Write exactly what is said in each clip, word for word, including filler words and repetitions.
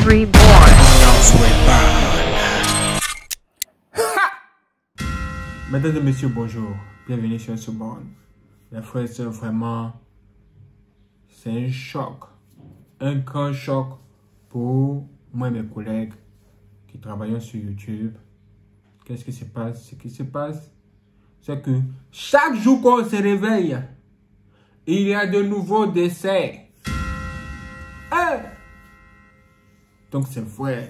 Reborn. Mesdames et messieurs, bonjour. Bienvenue sur Reborn. Les frères et sœurs, vraiment, c'est un choc. Un grand choc pour moi et mes collègues qui travaillent sur YouTube. Qu'est-ce qui se passe? Ce qui se passe, c'est que chaque jour qu'on se réveille, il y a de nouveaux décès. Hein? Donc c'est vrai.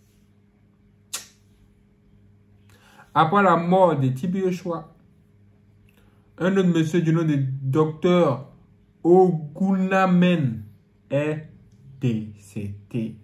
Après la mort de Tibi Yoshua, un autre monsieur du nom de docteur Ogunamen est décédé.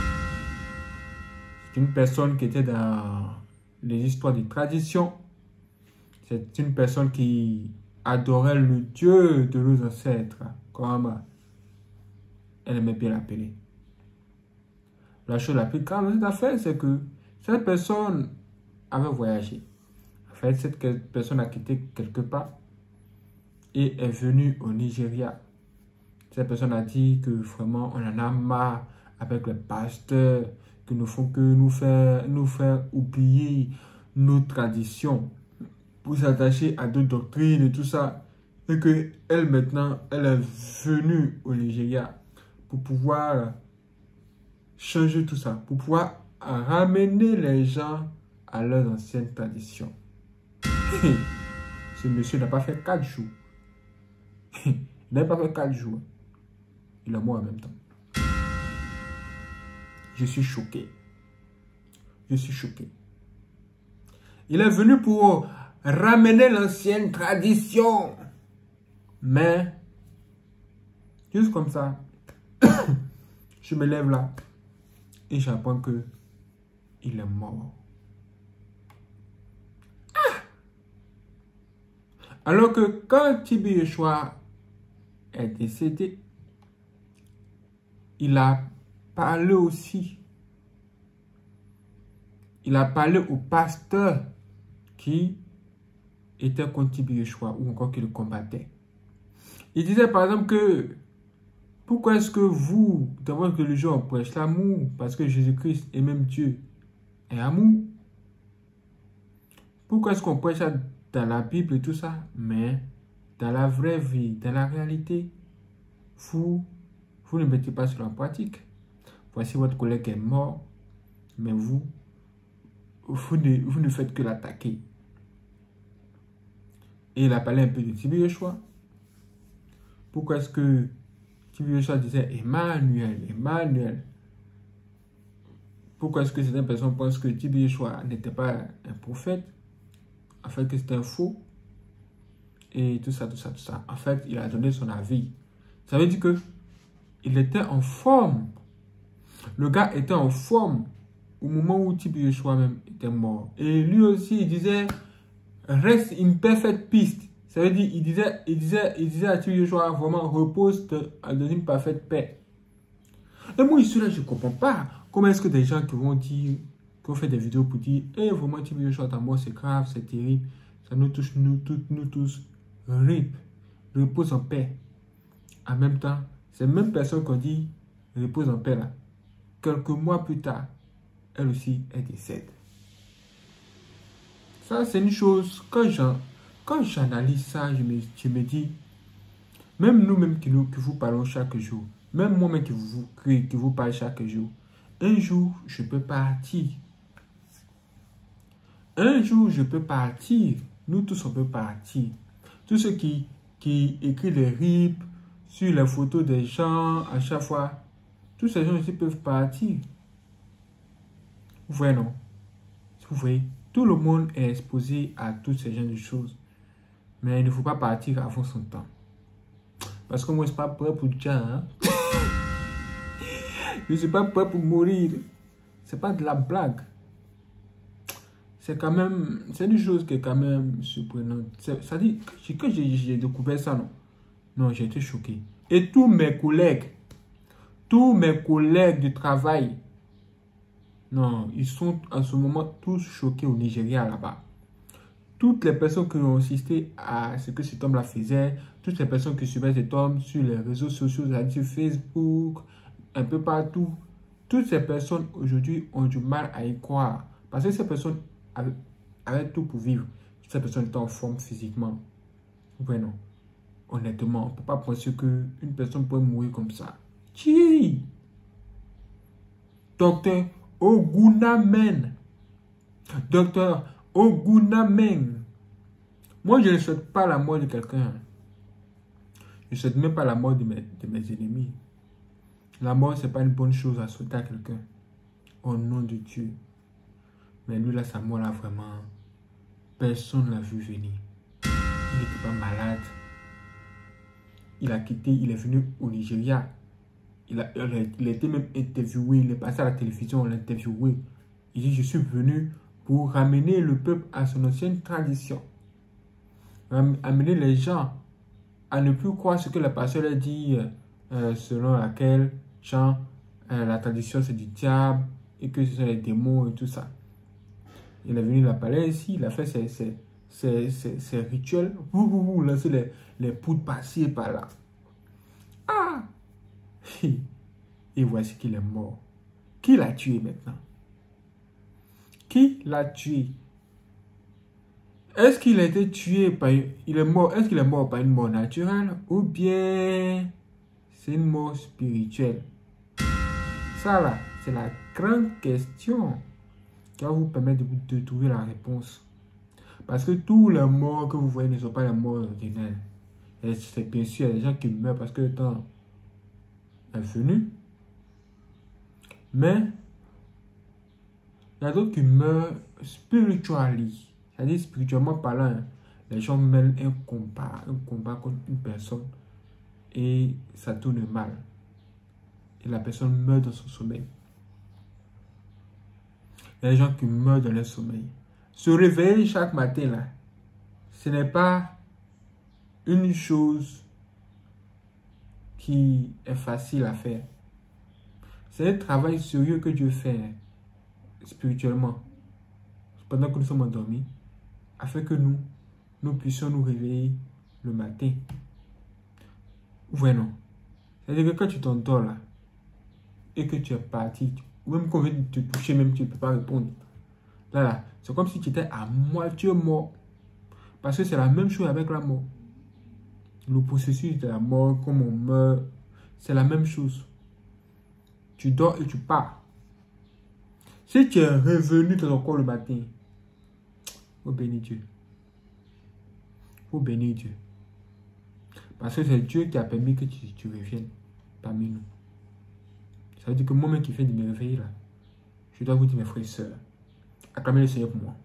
C'est une personne qui était dans les histoires de tradition. C'est une personne qui adorait le Dieu de nos ancêtres, comme elle aimait bien l'appeler. La chose la plus grave de cette affaire, c'est que cette personne avait voyagé. En fait, cette personne a quitté quelque part et est venue au Nigeria. Cette personne a dit que vraiment on en a marre avec les pasteurs qui ne font que nous faire, nous faire oublier nos traditions pour s'attacher à d'autres doctrines et tout ça. Et que elle maintenant, elle est venue au Nigeria pour pouvoir changer tout ça, pour pouvoir ramener les gens à leurs anciennes traditions. Ce monsieur n'a pas fait quatre jours. Il n'a pas fait quatre jours. Il est mort en même temps. Je suis choqué. Je suis choqué. Il est venu pour ramener l'ancienne tradition. Mais, juste comme ça, je me lève là et j'apprends que il est mort. Ah! Alors que quand Tibi Yoshua est décédé, il a parlé aussi. Il a parlé au pasteur qui était contre Tibi Yoshua ou encore qui le combattait. Il disait par exemple que pourquoi est-ce que vous, dans votre religion, on prêche l'amour? Parce que Jésus-Christ et même Dieu est amour. Pourquoi est-ce qu'on prêche ça dans la Bible et tout ça? Mais dans la vraie vie, dans la réalité, vous, vous ne mettez pas cela en pratique. Voici votre collègue est mort, mais vous, vous ne, vous ne faites que l'attaquer. Et il a parlé un peu de Tibi Yoshua. Pourquoi est-ce que Tibi Yoshua disait Emmanuel, Emmanuel? Pourquoi est-ce que certaines personnes pensent que Tibi Yoshua n'était pas un prophète? En fait, que c'était un faux. Et tout ça, tout ça, tout ça. En fait, il a donné son avis. Ça veut dire que il était en forme. Le gars était en forme au moment où Tibi Yoshua même était mort. Et lui aussi, il disait reste une parfaite piste. Ça veut dire, il disait, il disait, il disait à Tibi Yoshua vraiment repose dans une parfaite paix. Et moi, ici, là, je ne comprends pas. Comment est-ce que des gens qui vont dire, qui ont fait des vidéos pour dire, eh, vraiment, Tibi Yoshua, ta mort, c'est grave, c'est terrible. Ça nous touche, nous, toutes, nous tous. Rip, repose en paix. En même temps, ces mêmes personnes qu'on dit repose en paix là, quelques mois plus tard, elle aussi est décédée. Ça, c'est une chose, quand j'analyse ça, je me, je me dis, même nous-mêmes qui, nous, qui vous parlons chaque jour, même moi-même qui vous, qui, qui vous parle chaque jour, un jour, je peux partir. Un jour, je peux partir. Nous tous, on peut partir. Tous ceux qui, qui écrivent les rips sur les photos des gens à chaque fois, tous ces gens ici peuvent partir. Vous voyez, non? Vous voyez, tout le monde est exposé à tous ces genres de choses. Mais il ne faut pas partir avant son temps. Parce que moi, je ne suis pas prêt pour le temps. Hein? Je ne suis pas prêt pour mourir. Ce n'est pas de la blague. C'est quand même, c'est une chose qui est quand même surprenante. Ça dit que j'ai découvert ça, non? Non, j'ai été choqué. Et tous mes collègues, tous mes collègues de travail, non, ils sont en ce moment tous choqués au Nigeria là-bas. Toutes les personnes qui ont assisté à ce que cet homme-là faisait, toutes les personnes qui suivaient cet homme sur les réseaux sociaux, sur Facebook, un peu partout, toutes ces personnes aujourd'hui ont du mal à y croire. Parce que ces personnes avaient, avaient tout pour vivre. Ces personnes étaient en forme physiquement. Ouais, non. Honnêtement, on ne peut pas penser qu'une personne peut mourir comme ça. Qui? Docteur Ogunamen. Docteur Ogunamen. Moi, je ne souhaite pas la mort de quelqu'un. Je ne souhaite même pas la mort de mes, de mes ennemis. La mort, ce n'est pas une bonne chose à souhaiter à quelqu'un. Au nom de Dieu. Mais lui, là, sa mort, là, vraiment, personne ne l'a vu venir. Il n'était pas malade. Il a quitté, il est venu au Nigeria. Il a, il a, il a été même interviewé, il est passé à la télévision, on l'a interviewé. Il dit, je suis venu pour ramener le peuple à son ancienne tradition. Amener les gens à ne plus croire ce que le pasteur a dit, euh, selon laquelle, genre, euh, la tradition c'est du diable et que ce sont les démons et tout ça. Il est venu la parler ici, il a fait ses, ses, ses, ses, ses rituels, ouh, ouh, ouh, lancer les, les poudres par-ci et par-là. Ah! Et voici qu'il est mort. Qui l'a tué maintenant? Qui l'a tué? Est-ce qu'il a été tué par... Il est mort. Est-ce qu'il est mort par une mort naturelle? Ou bien c'est une mort spirituelle? Ça là, c'est la grande question qui va vous permettre de, de trouver la réponse. Parce que tous les morts que vous voyez ne sont pas les morts ordinaires. C'est bien sûr, il y a des gens qui meurent parce que le temps est venu. Mais il y a d'autres qui meurent spirituellement. C'est-à-dire spirituellement parlant, les gens mènent un combat, un combat contre une personne et ça tourne mal. Et la personne meurt dans son sommeil. Il y a des gens qui meurent dans leur sommeil. Se réveiller chaque matin, là, ce n'est pas une chose qui est facile à faire. C'est un travail sérieux que Dieu fait spirituellement pendant que nous sommes endormis, afin que nous, nous puissions nous réveiller le matin. Ouais, non. C'est-à-dire que quand tu t'endors là, et que tu es parti, ou même qu'on vient de te toucher, même tu ne peux pas répondre. Là, là, c'est comme si tu étais à moitié mort. Parce que c'est la même chose avec la mort. Le processus de la mort, comme on meurt, c'est la même chose. Tu dors et tu pars. Si tu es revenu dans ton corps le matin, faut bénir Dieu. Faut bénir Dieu. Parce que c'est Dieu qui a permis que tu, tu reviennes parmi nous. Ça veut dire que moi-même qui fais de me réveiller là, je dois vous dire mes frères et sœurs, acclamez le Seigneur pour moi.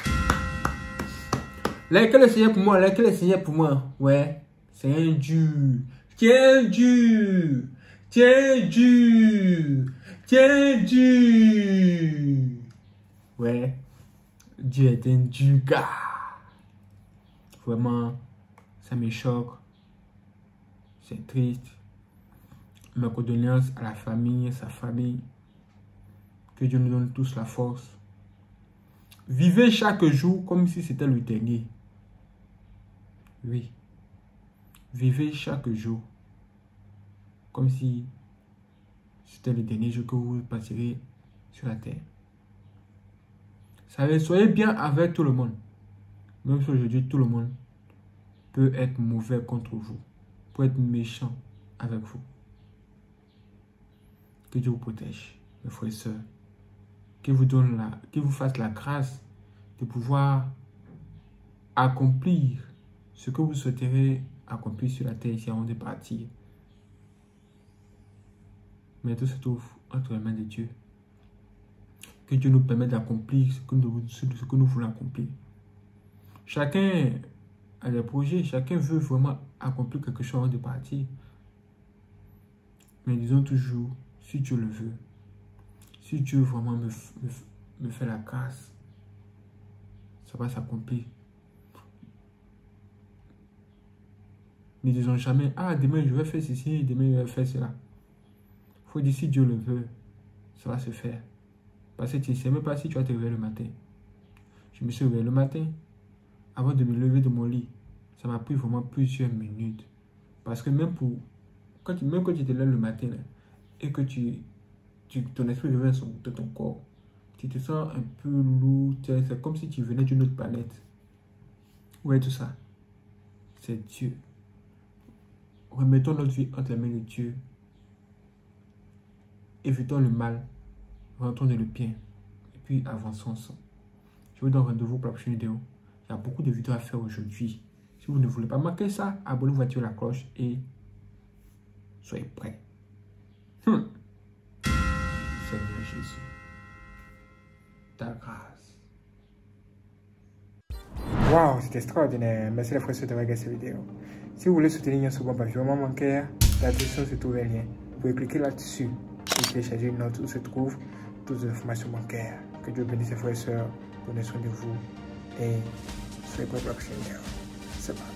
Là, quel est le Seigneur pour moi? Là, quel est le Seigneur pour moi? Ouais, Seigneur Dieu. Tiens Dieu. Tiens Dieu. Tiens Dieu. Ouais, Dieu est un Dieu gars. Vraiment, ça me choque. C'est triste. Mes condoléances à la famille, à sa famille. Que Dieu nous donne tous la force. Vivez chaque jour comme si c'était le dernier. Oui. Vivez chaque jour comme si c'était le dernier jour que vous passerez sur la terre. Savez, soyez bien avec tout le monde. Même si aujourd'hui tout le monde peut être mauvais contre vous, peut être méchant avec vous. Que Dieu vous protège, mes frères et sœurs. Qu'il vous donne la, qu'il vous fasse la grâce de pouvoir accomplir ce que vous souhaiterez accomplir sur la terre ici avant de partir. Mais tout se trouve entre les mains de Dieu. Que Dieu nous permette d'accomplir ce que nous, ce que nous voulons accomplir. Chacun a des projets, chacun veut vraiment accomplir quelque chose avant de partir. Mais disons toujours, si Dieu le veut, si Dieu vraiment me, me, me fait la grâce, ça va s'accomplir. Ne disons jamais, ah, demain je vais faire ceci, demain je vais faire cela. Il faut dire, si Dieu le veut, ça va se faire. Parce que tu ne sais même pas si tu vas te réveiller le matin. Je me suis réveillé le matin. Avant de me lever de mon lit, ça m'a pris vraiment plusieurs minutes. Parce que même pour, quand tu, même quand tu te lèves le matin, là, et que tu, tu, ton esprit revient sur de ton corps. Tu te sens un peu lourd, c'est comme si tu venais d'une autre planète. Où est tout ça? C'est Dieu. Remettons notre vie entre les mains de Dieu. Évitons le mal, rentrons dans le bien, et puis avançons ensemble. Je vous donne rendez-vous pour la prochaine vidéo. Il y a beaucoup de vidéos à faire aujourd'hui. Si vous ne voulez pas manquer ça, abonnez-vous à la cloche et soyez prêts. Hum. Seigneur Jésus, ta grâce. Wow, c'est extraordinaire. Merci les frères d'avoir regardé cette vidéo. Si vous voulez soutenir ce bon vraiment manquer, la description se trouve un lien. Vous pouvez cliquer là-dessus et télécharger une note où se trouvent toutes les informations bancaires. Que Dieu bénisse les frères et sœurs, prenez soin de vous et soyez prêts pour la prochaine vidéo. C'est parti.